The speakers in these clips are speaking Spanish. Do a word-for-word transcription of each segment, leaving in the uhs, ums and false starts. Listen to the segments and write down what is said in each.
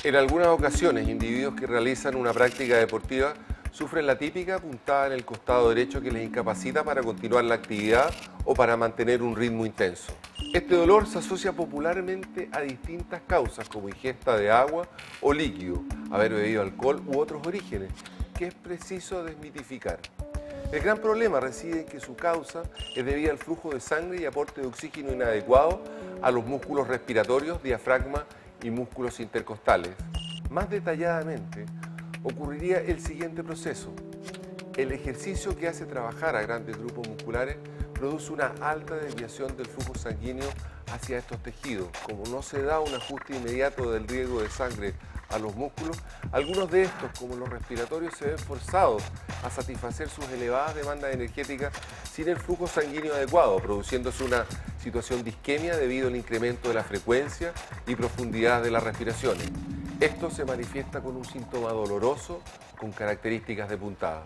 En algunas ocasiones, individuos que realizan una práctica deportiva sufren la típica puntada en el costado derecho que les incapacita para continuar la actividad o para mantener un ritmo intenso. Este dolor se asocia popularmente a distintas causas como ingesta de agua o líquido, haber bebido alcohol u otros orígenes, que es preciso desmitificar. El gran problema reside en que su causa es debida al flujo de sangre y aporte de oxígeno inadecuado a los músculos respiratorios, diafragma y músculos intercostales. Más detalladamente, ocurriría el siguiente proceso. El ejercicio que hace trabajar a grandes grupos musculares produce una alta desviación del flujo sanguíneo hacia estos tejidos. Como no se da un ajuste inmediato del riego de sangre a los músculos, algunos de estos, como los respiratorios, se ven forzados a satisfacer sus elevadas demandas energéticas sin el flujo sanguíneo adecuado, produciéndose una situación de isquemia debido al incremento de la frecuencia y profundidad de las respiraciones. Esto se manifiesta con un síntoma doloroso con características de puntada.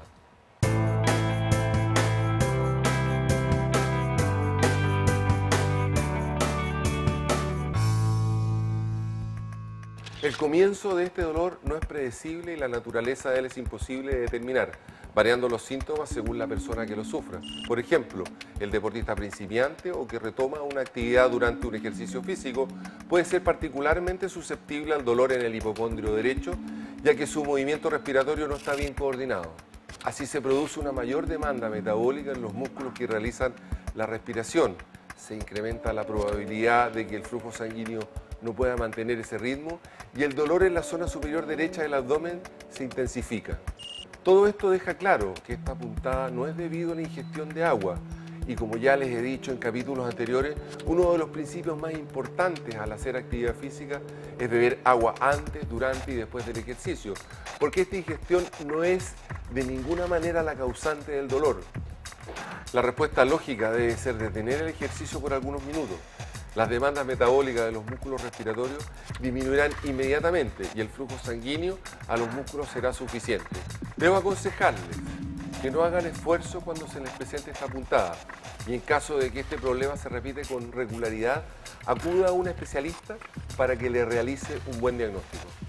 El comienzo de este dolor no es predecible y la naturaleza de él es imposible de determinar, variando los síntomas según la persona que lo sufra. Por ejemplo, el deportista principiante o que retoma una actividad durante un ejercicio físico puede ser particularmente susceptible al dolor en el hipocondrio derecho, ya que su movimiento respiratorio no está bien coordinado. Así se produce una mayor demanda metabólica en los músculos que realizan la respiración. Se incrementa la probabilidad de que el flujo sanguíneo no pueda mantener ese ritmo y el dolor en la zona superior derecha del abdomen se intensifica. Todo esto deja claro que esta puntada no es debido a la ingestión de agua y, como ya les he dicho en capítulos anteriores, uno de los principios más importantes al hacer actividad física es beber agua antes, durante y después del ejercicio, porque esta ingestión no es de ninguna manera la causante del dolor. La respuesta lógica debe ser detener el ejercicio por algunos minutos. Las demandas metabólicas de los músculos respiratorios disminuirán inmediatamente y el flujo sanguíneo a los músculos será suficiente. Debo aconsejarles que no hagan esfuerzo cuando se les presente esta puntada y en caso de que este problema se repite con regularidad, acuda a un especialista para que le realice un buen diagnóstico.